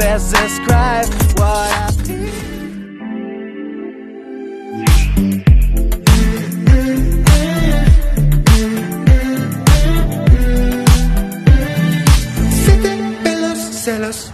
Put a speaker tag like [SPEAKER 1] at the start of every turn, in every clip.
[SPEAKER 1] best describe what I feel. Celos.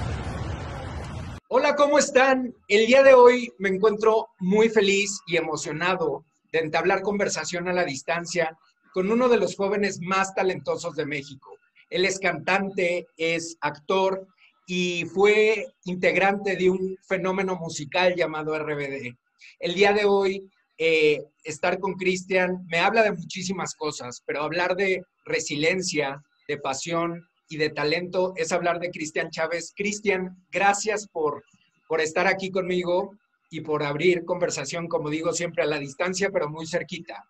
[SPEAKER 2] Hola, ¿cómo están? El día de hoy me encuentro muy feliz y emocionado de entablar conversación a la distancia con uno de los jóvenes más talentosos de México. Él es cantante, es actor y fue integrante de un fenómeno musical llamado RBD. El día de hoy, estar con Cristian me habla de muchísimas cosas, pero hablar de resiliencia, de pasión y de talento es hablar de Cristian Chávez. Cristian, gracias por estar aquí conmigo y por abrir conversación, como digo, siempre a la distancia, pero muy cerquita.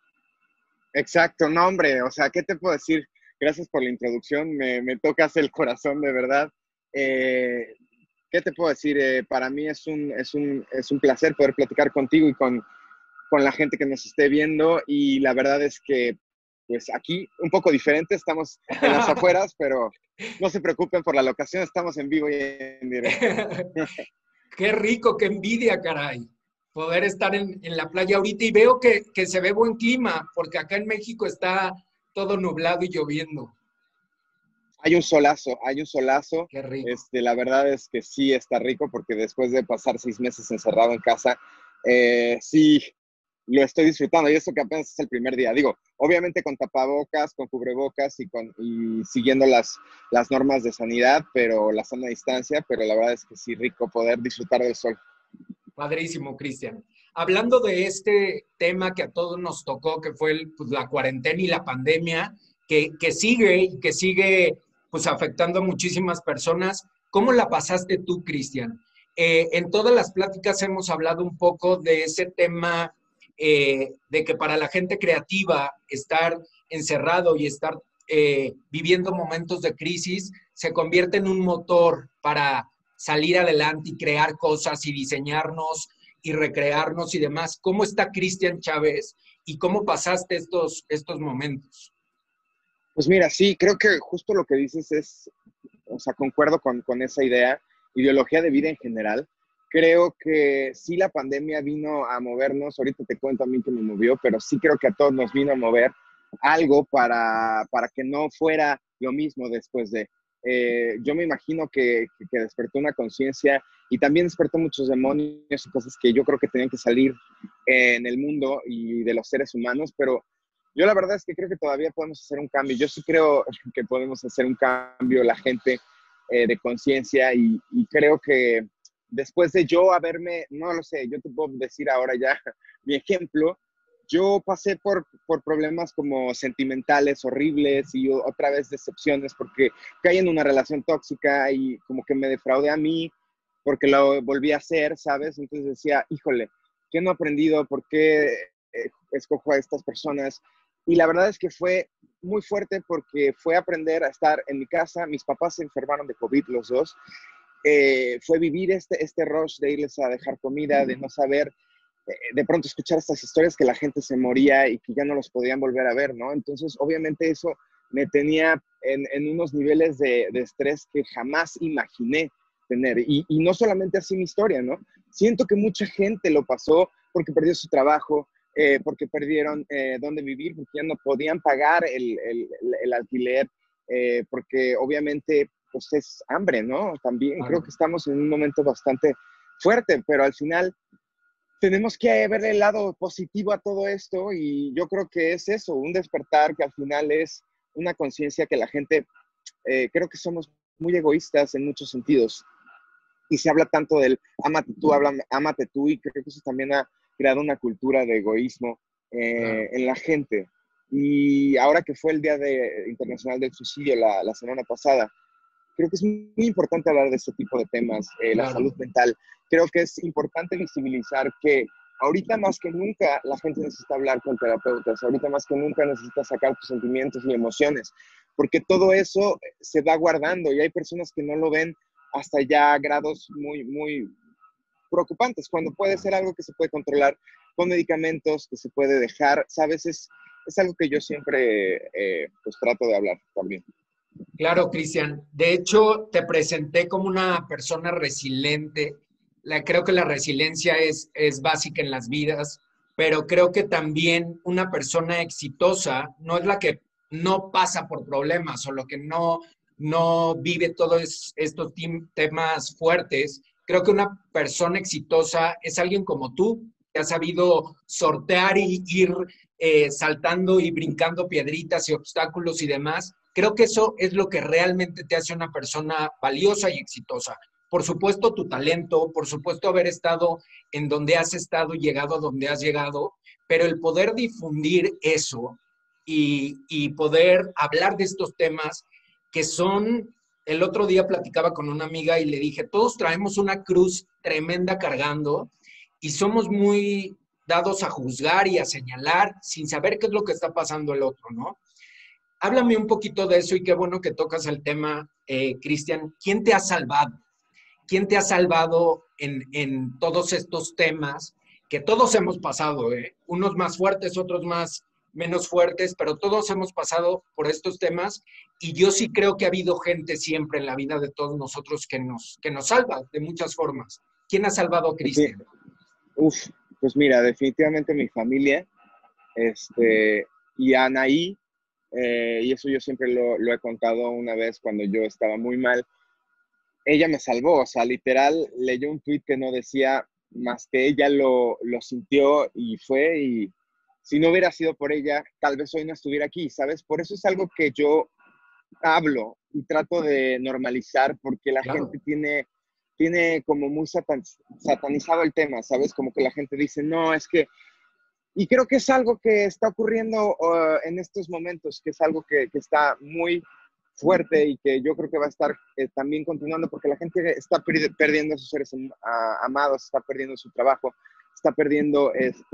[SPEAKER 3] Exacto, no hombre, o sea, ¿qué te puedo decir? Gracias por la introducción, me tocas el corazón de verdad. ¿Qué te puedo decir? Para mí es un placer poder platicar contigo y con la gente que nos esté viendo, y la verdad es que pues aquí un poco diferente, estamos en las afueras, pero no se preocupen por la locación, estamos en vivo y en directo.
[SPEAKER 2] Qué rico, qué envidia, caray, poder estar en la playa ahorita, y veo que se ve buen clima, porque acá en México está todo nublado y lloviendo.
[SPEAKER 3] Hay un solazo.
[SPEAKER 2] Qué rico.
[SPEAKER 3] La verdad es que sí está rico, porque después de pasar 6 meses encerrado en casa, sí lo estoy disfrutando, y eso que apenas es el primer día. Digo, obviamente con tapabocas, con cubrebocas y siguiendo las normas de sanidad, pero la sana distancia, pero la verdad es que sí rico poder disfrutar del sol.
[SPEAKER 2] Padrísimo, Cristian. Hablando de este tema que a todos nos tocó, que fue pues, la cuarentena y la pandemia, que sigue pues, afectando a muchísimas personas, ¿cómo la pasaste tú, Cristian? En todas las pláticas hemos hablado un poco de ese tema de que para la gente creativa estar encerrado y estar viviendo momentos de crisis se convierte en un motor para salir adelante y crear cosas y diseñarnos y recrearnos y demás. ¿Cómo está Cristian Chávez y cómo pasaste estos momentos?
[SPEAKER 3] Pues mira, sí, creo que justo lo que dices es, o sea, concuerdo con esa idea, ideología de vida en general. Creo que sí, la pandemia vino a movernos, ahorita te cuento a mí que me movió, pero sí creo que a todos nos vino a mover algo para que no fuera lo mismo después de. Yo me imagino que despertó una conciencia, y también despertó muchos demonios y cosas que yo creo que tenían que salir en el mundo y de los seres humanos, pero yo la verdad es que creo que todavía podemos hacer un cambio. Yo sí creo que podemos hacer un cambio, la gente, de conciencia, y creo que después de yo haberme, no lo sé, yo te puedo decir ahora ya mi ejemplo. Yo pasé por problemas como sentimentales horribles, y otra vez decepciones porque caí en una relación tóxica y como que me defraudé a mí porque lo volví a hacer, ¿sabes? Entonces decía, híjole, ¿qué no he aprendido? ¿Por qué escojo a estas personas? Y la verdad es que fue muy fuerte, porque fue aprender a estar en mi casa. Mis papás se enfermaron de COVID los dos. Fue vivir este rush de irles a dejar comida, de no saber, de pronto escuchar estas historias que la gente se moría y que ya no los podían volver a ver, ¿no? Entonces, obviamente eso me tenía en unos niveles de estrés que jamás imaginé tener. Y no solamente así mi historia, ¿no? Siento que mucha gente lo pasó porque perdió su trabajo, porque perdieron dónde vivir, porque ya no podían pagar el alquiler, porque obviamente pues es hambre, ¿no? También creo que estamos en un momento bastante fuerte, pero al final tenemos que ver el lado positivo a todo esto, y yo creo que es eso, un despertar que al final es una conciencia que la gente, creo que somos muy egoístas en muchos sentidos, y se habla tanto del ámate tú, y creo que eso también ha creado una cultura de egoísmo en la gente. Y ahora que fue el Día Internacional del Suicidio la semana pasada, creo que es muy importante hablar de este tipo de temas, la salud mental. Creo que es importante visibilizar que ahorita más que nunca la gente necesita hablar con terapeutas, ahorita más que nunca necesita sacar tus sentimientos y emociones, porque todo eso se va guardando, y hay personas que no lo ven hasta ya grados muy, muy preocupantes, cuando puede ser algo que se puede controlar con medicamentos, que se puede dejar, ¿sabes? Es algo que yo siempre pues trato de hablar también.
[SPEAKER 2] Claro, Cristian. De hecho, te presenté como una persona resiliente. Creo que la resiliencia es básica en las vidas, pero creo que también una persona exitosa no es la que no pasa por problemas o lo que no vive todos estos temas fuertes. Creo que una persona exitosa es alguien como tú, que ha sabido sortear y ir saltando y brincando piedritas y obstáculos y demás. Creo que eso es lo que realmente te hace una persona valiosa y exitosa. Por supuesto, tu talento, por supuesto, haber estado en donde has estado y llegado a donde has llegado, pero el poder difundir eso y poder hablar de estos temas que son, el otro día platicaba con una amiga y le dije, todos traemos una cruz tremenda cargando y somos muy dados a juzgar y a señalar sin saber qué es lo que está pasando el otro, ¿no? Háblame un poquito de eso y qué bueno que tocas el tema, Cristian. ¿Quién te ha salvado? ¿Quién te ha salvado en todos estos temas que todos hemos pasado? Unos más fuertes, otros menos fuertes, pero todos hemos pasado por estos temas y yo sí creo que ha habido gente siempre en la vida de todos nosotros que nos salva de muchas formas. ¿Quién ha salvado a
[SPEAKER 3] Sí,
[SPEAKER 2] Cristian?
[SPEAKER 3] uf, pues mira, definitivamente mi familia, y Anaí, y eso yo siempre lo he contado una vez cuando yo estaba muy mal. Ella me salvó, o sea, literal, leyó un tuit que no decía más que ella lo sintió y fue, y si no hubiera sido por ella, tal vez hoy no estuviera aquí, ¿sabes? Por eso es algo que yo hablo y trato de normalizar, porque la
[SPEAKER 2] Claro,
[SPEAKER 3] gente tiene como muy satanizado el tema, ¿sabes? Como que la gente dice, no, es que, y creo que es algo que está ocurriendo en estos momentos, que es algo que está muy fuerte y que yo creo que va a estar también continuando, porque la gente está perdiendo a sus seres amados, está perdiendo su trabajo, está perdiendo,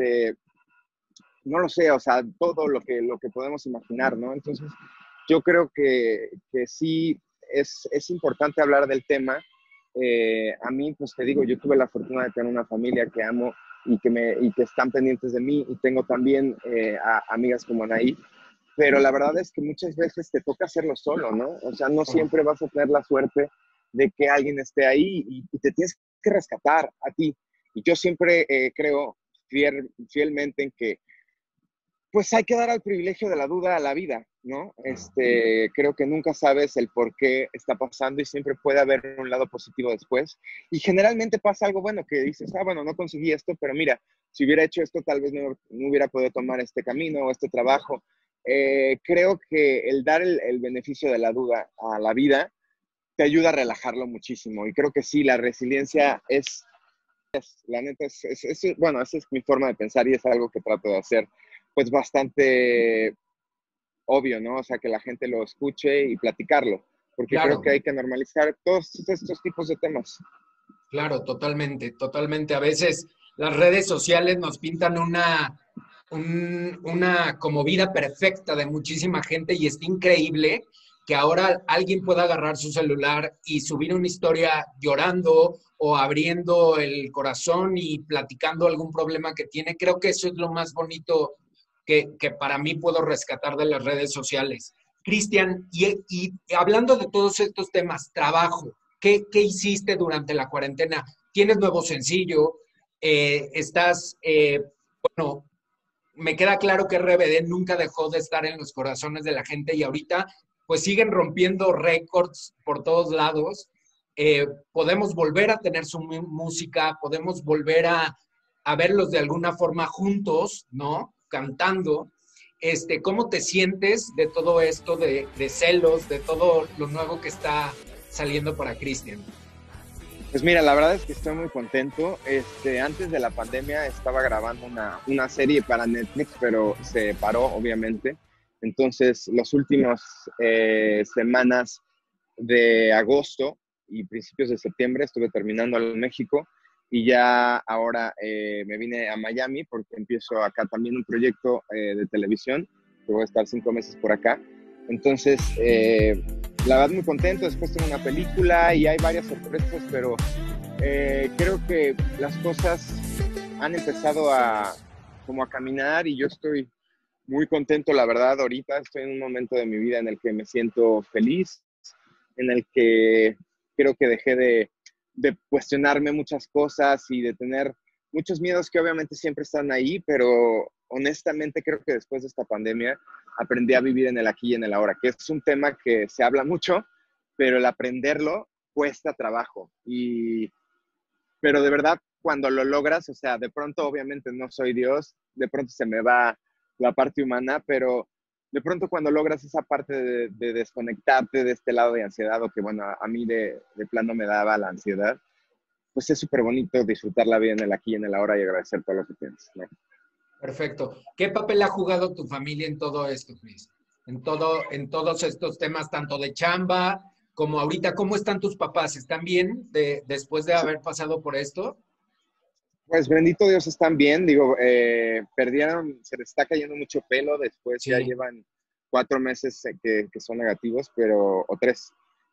[SPEAKER 3] no lo sé, o sea, todo lo que podemos imaginar, ¿no? Entonces, yo creo que sí es importante hablar del tema. A mí, pues te digo, yo tuve la fortuna de tener una familia que amo y que están pendientes de mí, y tengo también amigas como Anaí, pero la verdad es que muchas veces te toca hacerlo solo, ¿no? O sea, no siempre vas a tener la suerte de que alguien esté ahí y te tienes que rescatar a ti. Y yo siempre creo fielmente en que pues hay que dar al privilegio de la duda a la vida, ¿no? Creo que nunca sabes el por qué está pasando y siempre puede haber un lado positivo después. Y generalmente pasa algo bueno que dices, bueno, no conseguí esto, pero mira, si hubiera hecho esto, tal vez no hubiera podido tomar este camino o este trabajo. Creo que el dar el beneficio de la duda a la vida te ayuda a relajarlo muchísimo. Y creo que sí, la resiliencia la neta, bueno, esa es mi forma de pensar y es algo que trato de hacer, pues bastante obvio, ¿no? O sea, que la gente lo escuche y platicarlo, porque creo que
[SPEAKER 2] claro.
[SPEAKER 3] hay que normalizar todos estos tipos de temas.
[SPEAKER 2] Claro, totalmente, totalmente. A veces las redes sociales nos pintan una como vida perfecta de muchísima gente y está increíble que ahora alguien pueda agarrar su celular y subir una historia llorando o abriendo el corazón y platicando algún problema que tiene. Creo que eso es lo más bonito que para mí puedo rescatar de las redes sociales. Cristian, y hablando de todos estos temas, trabajo. ¿Qué hiciste durante la cuarentena? ¿Tienes nuevo sencillo? Bueno, me queda claro que RBD nunca dejó de estar en los corazones de la gente y ahorita pues siguen rompiendo récords por todos lados. Podemos volver a tener su música, podemos volver a verlos de alguna forma juntos, ¿no? Cantando. ¿Cómo te sientes de todo esto, de celos, de todo lo nuevo que está saliendo para Cristian?
[SPEAKER 3] Pues mira, la verdad es que estoy muy contento. Antes de la pandemia estaba grabando una serie para Netflix, pero se paró, obviamente. Entonces, las últimas semanas de agosto y principios de septiembre estuve terminando en México, y ya ahora me vine a Miami porque empiezo acá también un proyecto de televisión, que voy a estar 5 meses por acá. Entonces, la verdad muy contento. Después tengo una película y hay varias sorpresas, pero creo que las cosas han empezado como a caminar, y yo estoy muy contento, la verdad. Ahorita estoy en un momento de mi vida en el que me siento feliz, en el que creo que dejé de cuestionarme muchas cosas y de tener muchos miedos que obviamente siempre están ahí, pero honestamente creo que después de esta pandemia aprendí a vivir en el aquí y en el ahora, que es un tema que se habla mucho, pero el aprenderlo cuesta trabajo. Pero de verdad, cuando lo logras, o sea, de pronto obviamente no soy Dios, de pronto se me va la parte humana, pero de pronto cuando logras esa parte de desconectarte de este lado de ansiedad, o que bueno, a mí de plano me daba la ansiedad, pues es súper bonito disfrutar la vida en el aquí y en el ahora y agradecer todo lo que tienes, ¿no?
[SPEAKER 2] Perfecto. ¿Qué papel ha jugado tu familia en todo esto, Cris? En todos estos temas, tanto de chamba como ahorita, ¿cómo están tus papás? ¿Están bien después de haber pasado por esto?
[SPEAKER 3] Pues bendito Dios, están bien, digo, perdieron, se les está cayendo mucho pelo, después ya
[SPEAKER 2] Sí,
[SPEAKER 3] llevan 4 meses que son negativos, o 3,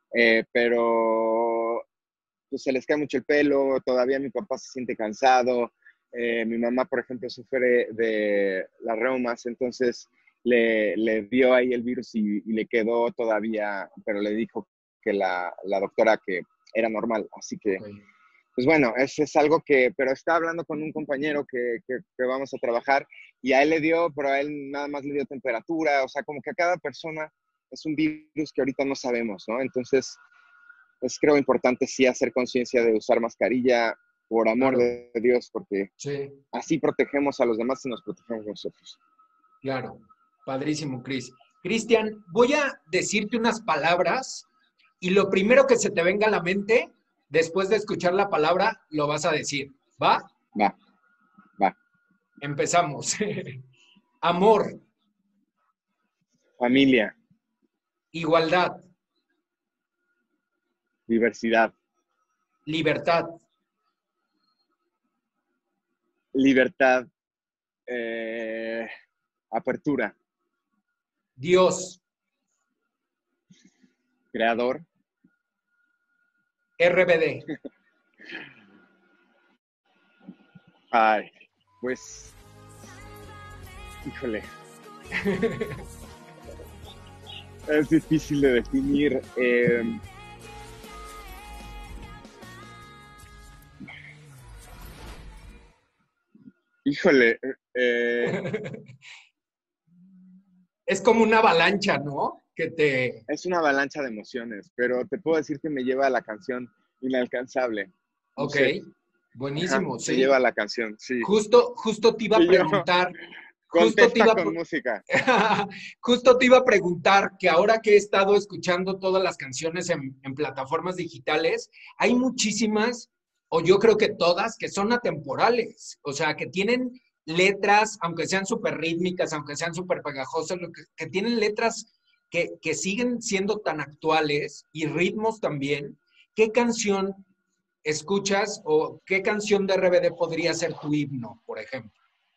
[SPEAKER 3] pero pues se les cae mucho el pelo, todavía mi papá se siente cansado, mi mamá, por ejemplo, sufre de las reumas, entonces le dio ahí el virus y le quedó todavía, pero le dijo que la doctora que era normal, así que
[SPEAKER 2] ok.
[SPEAKER 3] pues bueno, es algo que, pero estaba hablando con un compañero que vamos a trabajar y a él le dio, pero a él nada más le dio temperatura, o sea, como que a cada persona es un virus que ahorita no sabemos, ¿no? Entonces, es creo importante sí hacer conciencia de usar mascarilla por amor
[SPEAKER 2] Claro,
[SPEAKER 3] de Dios, porque
[SPEAKER 2] sí,
[SPEAKER 3] así protegemos a los demás y nos protegemos nosotros.
[SPEAKER 2] claro. Padrísimo, Cris. Cristian, voy a decirte unas palabras y lo primero que se te venga a la mente, después de escuchar la palabra, lo vas a decir. ¿Va?
[SPEAKER 3] Va, va.
[SPEAKER 2] Empezamos. Amor,
[SPEAKER 3] Familia,
[SPEAKER 2] igualdad,
[SPEAKER 3] diversidad,
[SPEAKER 2] libertad,
[SPEAKER 3] libertad, eh, apertura,
[SPEAKER 2] Dios,
[SPEAKER 3] creador.
[SPEAKER 2] RBD.
[SPEAKER 3] Ay, pues, híjole, es difícil de definir. Híjole,
[SPEAKER 2] Es como una avalancha, ¿no? Que te...
[SPEAKER 3] es una avalancha de emociones, pero te puedo decir que me lleva a la canción Inalcanzable. No
[SPEAKER 2] Ok,
[SPEAKER 3] sé, ajá,
[SPEAKER 2] buenísimo,
[SPEAKER 3] me lleva a
[SPEAKER 2] sí.
[SPEAKER 3] la canción, sí.
[SPEAKER 2] Justo te iba a
[SPEAKER 3] Y yo,
[SPEAKER 2] preguntar, justo te
[SPEAKER 3] contesta
[SPEAKER 2] iba a,
[SPEAKER 3] con música.
[SPEAKER 2] justo te iba a preguntar que ahora que he estado escuchando todas las canciones en plataformas digitales, hay muchísimas, o yo creo que todas, que son atemporales, o sea, que tienen letras, aunque sean súper rítmicas, aunque sean súper pegajosas, que tienen letras que siguen siendo tan actuales y ritmos también. ¿Qué canción escuchas o qué canción de RBD podría ser tu himno, por ejemplo?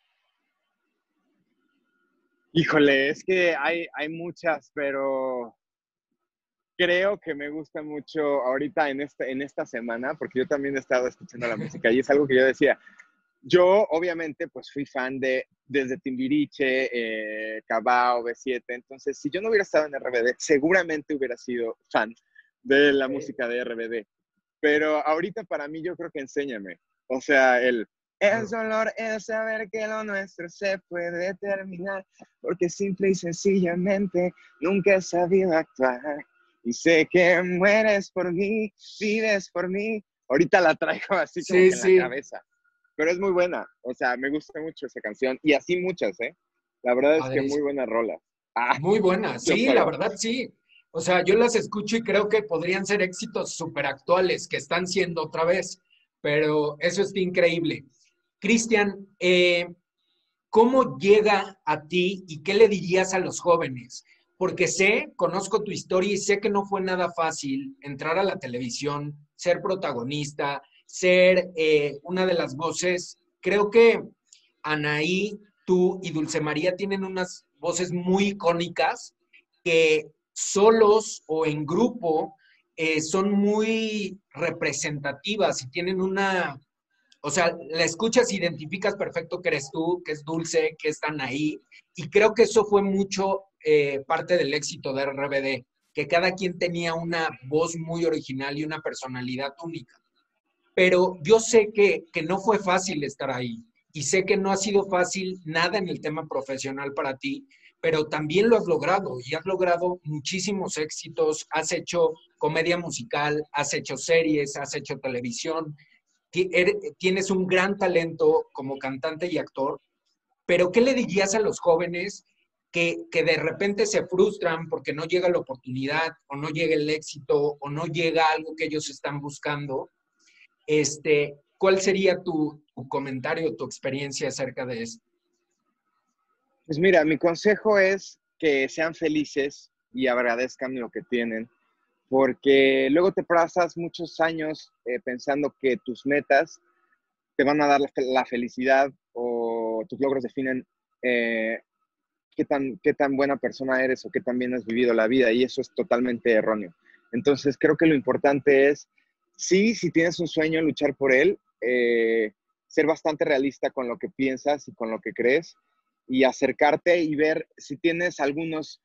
[SPEAKER 3] Híjole, es que hay muchas, pero creo que me gusta mucho ahorita en esta semana, porque yo también he estado escuchando la música y es algo que yo decía. Yo, obviamente, pues fui fan desde Timbiriche, Cabao, B7, entonces si yo no hubiera estado en RBD, seguramente hubiera sido fan de la música de RBD. Pero ahorita para mí yo creo que enséñame. O sea, el
[SPEAKER 2] Claro.
[SPEAKER 3] dolor es saber que lo nuestro se puede terminar, porque simple y sencillamente nunca he sabido actuar. Y sé que mueres por mí, vives por mí. Ahorita la traigo así como
[SPEAKER 2] Sí,
[SPEAKER 3] que en la
[SPEAKER 2] sí,
[SPEAKER 3] cabeza. Pero es muy buena. O sea, me gusta mucho esa canción. Y así muchas, ¿eh? La verdad es que muy
[SPEAKER 2] padrísimo.
[SPEAKER 3] buena rola. Ah,
[SPEAKER 2] Muy buena,
[SPEAKER 3] yo
[SPEAKER 2] sí, la
[SPEAKER 3] solo.
[SPEAKER 2] verdad sí. O sea, yo las escucho y creo que podrían ser éxitos súper actuales que están siendo otra vez, pero eso está increíble. Cristian, ¿cómo llega a ti y qué le dirías a los jóvenes? Porque conozco tu historia y sé que no fue nada fácil entrar a la televisión, ser protagonista, ser una de las voces. Creo que Anaí, tú y Dulce María tienen unas voces muy icónicas que solos o en grupo son muy representativas y tienen una, o sea, la escuchas, identificas perfecto que eres tú, que es Dulce, que están ahí, y creo que eso fue mucho parte del éxito de RBD. que cada quien tenía una voz muy original y una personalidad única. Pero yo sé que no fue fácil estar ahí y sé que no ha sido fácil nada en el tema profesional para ti, pero también lo has logrado y has logrado muchísimos éxitos, has hecho comedia musical, has hecho series, has hecho televisión, tienes un gran talento como cantante y actor, pero ¿qué le dirías a los jóvenes que de repente se frustran porque no llega la oportunidad o no llega el éxito o no llega algo que ellos están buscando? ¿Cuál sería tu comentario, tu experiencia acerca de esto?
[SPEAKER 3] Pues mira, mi consejo es que sean felices y agradezcan lo que tienen, porque luego te pasas muchos años pensando que tus metas te van a dar la felicidad o tus logros definen eh, qué tan buena persona eres o qué tan bien has vivido la vida, y eso es totalmente erróneo. Entonces creo que lo importante es, sí, si tienes un sueño, luchar por él, ser bastante realista con lo que piensas y con lo que crees, y acercarte y ver si tienes algunos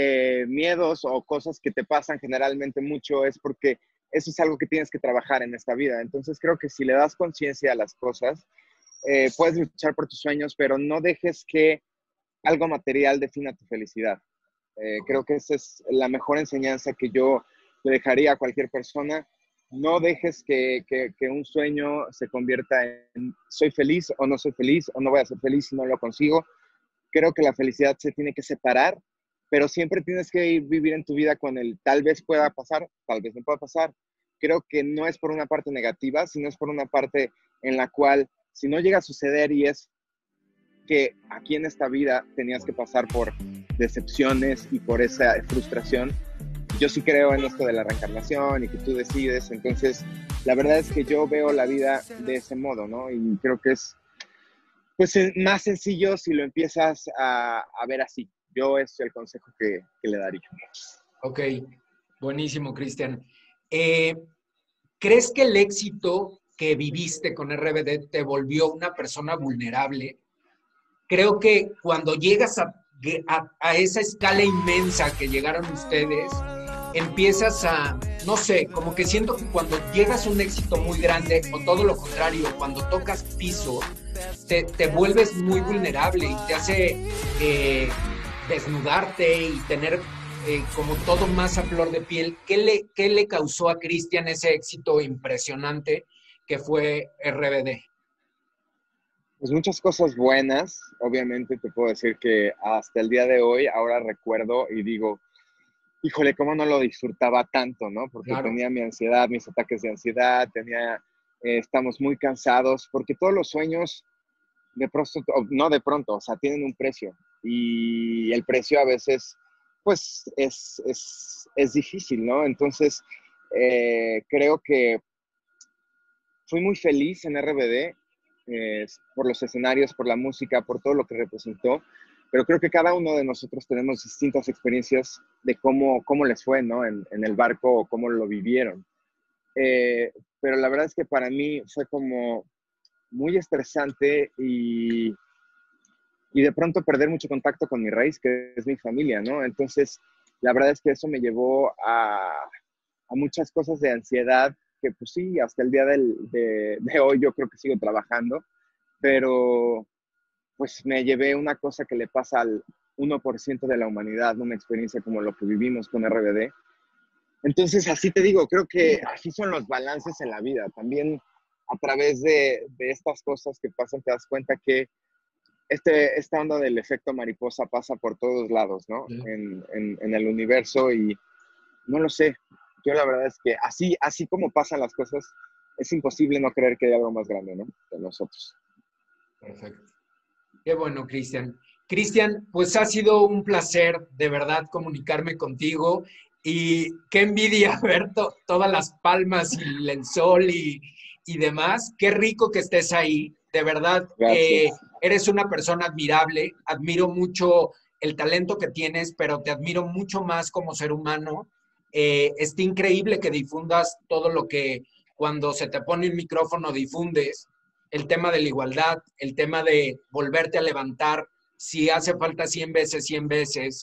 [SPEAKER 3] miedos o cosas que te pasan generalmente mucho, es porque eso es algo que tienes que trabajar en esta vida. Entonces creo que si le das conciencia a las cosas, puedes luchar por tus sueños, pero no dejes que algo material defina tu felicidad. Creo que esa es la mejor enseñanza que yo le dejaría a cualquier persona. No dejes que un sueño se convierta en soy feliz o no soy feliz, o no voy a ser feliz si no lo consigo. Creo que la felicidad se tiene que separar, pero siempre tienes que vivir en tu vida con el tal vez pueda pasar, tal vez no pueda pasar. Creo que no es por una parte negativa, sino es por una parte en la cual, si no llega a suceder, y es que aquí en esta vida tenías que pasar por decepciones y por esa frustración. Yo sí creo en esto de la reencarnación y que tú decides. Entonces, la verdad es que yo veo la vida de ese modo, ¿no? Y creo que es pues más sencillo si lo empiezas a ver así. Yo es el consejo que le daría.
[SPEAKER 2] Ok, buenísimo, Cristian. ¿Crees que el éxito que viviste con RBD te volvió una persona vulnerable? Creo que cuando llegas a esa escala inmensa que llegaron ustedes, empiezas a, no sé, como que siento que cuando llegas a un éxito muy grande, o todo lo contrario, cuando tocas piso, te vuelves muy vulnerable y te hace desnudarte y tener como todo más a flor de piel. ¿Qué le causó a Cristian ese éxito impresionante que fue RBD?
[SPEAKER 3] Pues muchas cosas buenas. Obviamente te puedo decir que hasta el día de hoy, ahora recuerdo y digo, híjole, cómo no lo disfrutaba tanto, ¿no? Porque
[SPEAKER 2] Claro.
[SPEAKER 3] tenía mi ansiedad, mis ataques de ansiedad, estamos muy cansados, porque todos los sueños de pronto, no de pronto, o sea, tienen un precio, y el precio a veces, pues, es difícil, ¿no? Entonces, creo que fui muy feliz en RBD, por los escenarios, por la música, por todo lo que representó, pero creo que cada uno de nosotros tenemos distintas experiencias de cómo les fue, ¿no? En el barco, o cómo lo vivieron. Pero la verdad es que para mí fue como muy estresante, y de pronto perder mucho contacto con mi raíz, que es mi familia, ¿no? Entonces, la verdad es que eso me llevó a muchas cosas de ansiedad, que pues sí, hasta el día de hoy yo creo que sigo trabajando, pero pues me llevé una cosa que le pasa al 1% de la humanidad, una experiencia como lo que vivimos con RBD. Entonces, así te digo, creo que así son los balances en la vida. También a través de estas cosas que pasan, te das cuenta que esta onda del efecto mariposa pasa por todos lados, ¿no?
[SPEAKER 2] Sí.
[SPEAKER 3] En el universo, y no lo sé. Yo la verdad es que así como pasan las cosas, es imposible no creer que hay algo más grande, ¿no? De nosotros.
[SPEAKER 2] Perfecto. Qué bueno, Cristian. Cristian, pues ha sido un placer de verdad comunicarme contigo, y qué envidia ver todas las palmas y el sol y demás. Qué rico que estés ahí. De verdad,
[SPEAKER 3] Gracias.
[SPEAKER 2] eres una persona admirable. Admiro mucho el talento que tienes, pero te admiro mucho más como ser humano. Está increíble que difundas todo lo que cuando se te pone un micrófono difundes. El tema de la igualdad, el tema de volverte a levantar, si hace falta 100 veces, 100 veces.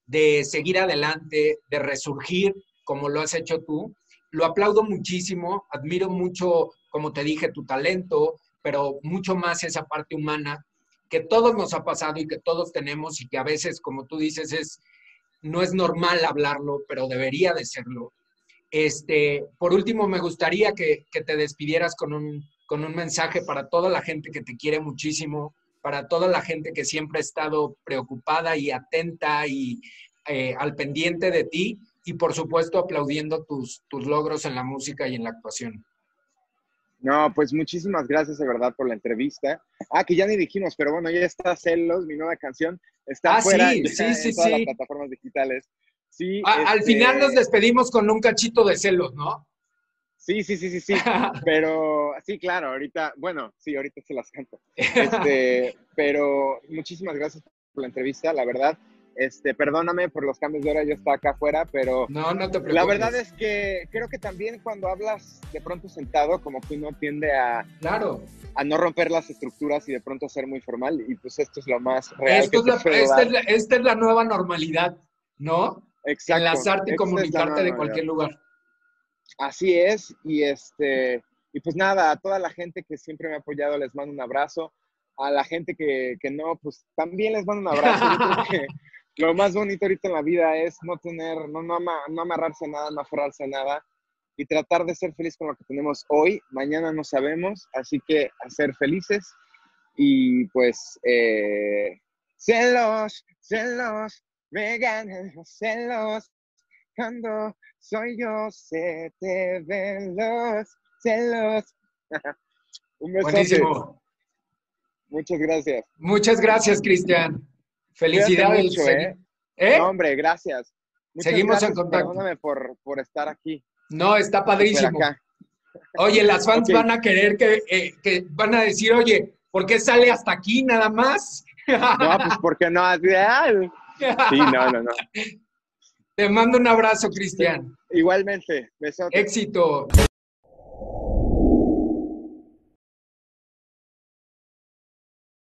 [SPEAKER 2] de seguir adelante, de resurgir como lo has hecho tú. Lo aplaudo muchísimo, admiro mucho, como te dije, tu talento, pero mucho más esa parte humana que todos nos ha pasado y que todos tenemos y que a veces, como tú dices, no es normal hablarlo, pero debería de serlo. Por último, me gustaría que te despidieras con un mensaje para toda la gente que te quiere muchísimo, para toda la gente que siempre ha estado preocupada y atenta y al pendiente de ti, y por supuesto aplaudiendo tus logros en la música y en la actuación.
[SPEAKER 3] No, pues muchísimas gracias de verdad por la entrevista. Que ya ni dijimos, pero bueno, ya está Celos, mi nueva canción, está afuera
[SPEAKER 2] sí,
[SPEAKER 3] ya
[SPEAKER 2] sí,
[SPEAKER 3] en todas las
[SPEAKER 2] sí.
[SPEAKER 3] plataformas digitales. Sí,
[SPEAKER 2] Al final nos despedimos con un cachito de Celos, ¿no?
[SPEAKER 3] Sí, pero sí, claro, ahorita, bueno, sí, ahorita se las canto. Pero muchísimas gracias por la entrevista, la verdad. Perdóname por los cambios de hora, yo estaba acá afuera, pero
[SPEAKER 2] no te preocupes.
[SPEAKER 3] la verdad es que creo que también cuando hablas de pronto sentado, como que uno tiende a no romper las estructuras y de pronto ser muy formal, y pues esto es lo más real que te puedo dar.
[SPEAKER 2] Esta es la nueva normalidad, ¿no?
[SPEAKER 3] Exacto.
[SPEAKER 2] Enlazarte y comunicarte de cualquier lugar.
[SPEAKER 3] Así es, y pues nada, a toda la gente que siempre me ha apoyado les mando un abrazo, a la gente que no, pues también les mando un abrazo. Yo creo que lo más bonito ahorita en la vida es no amarrarse a nada, no aferrarse a nada y tratar de ser feliz con lo que tenemos hoy. Mañana no sabemos, así que a ser felices y pues celos, me ganan los celos. Cuando soy yo, se te ven los celos. Un besote.
[SPEAKER 2] Buenísimo.
[SPEAKER 3] Muchas gracias.
[SPEAKER 2] Muchas gracias, Cristian. Felicidades.
[SPEAKER 3] Mucho, ¿eh? No, hombre, gracias.
[SPEAKER 2] Seguimos
[SPEAKER 3] gracias.
[SPEAKER 2] En contacto.
[SPEAKER 3] Perdóname por estar aquí.
[SPEAKER 2] No, está padrísimo. Oye, las fans van a querer que van a decir, oye, ¿por qué sale hasta aquí nada más?
[SPEAKER 3] No, pues porque no. Sí, no.
[SPEAKER 2] Te mando un abrazo, Cristian.
[SPEAKER 3] Igualmente. Besote.
[SPEAKER 2] Éxito.